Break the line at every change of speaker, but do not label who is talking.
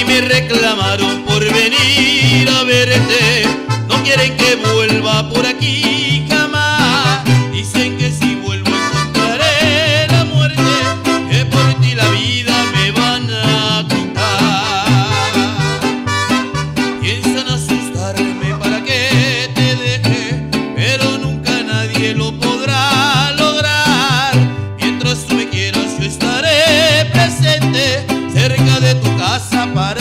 me reclamaron por venir a verte, no quieren que vuelva por aquí jamás. Dicen que si vuelvo encontraré la muerte, que por ti la vida me van a quitar. Piensan asustarme para que te deje, pero nunca nadie lo podrá lograr. Mientras tú me quieras yo estaré presente cerca de tu casa para